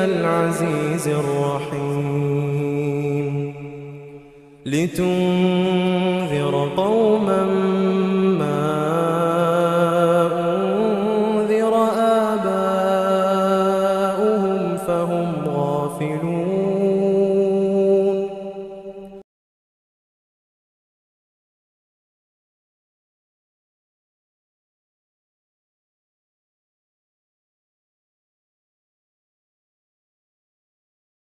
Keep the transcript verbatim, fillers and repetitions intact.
العزيز الرحيم لتنذر قوما ما أنذر آباؤهم فهم غافلون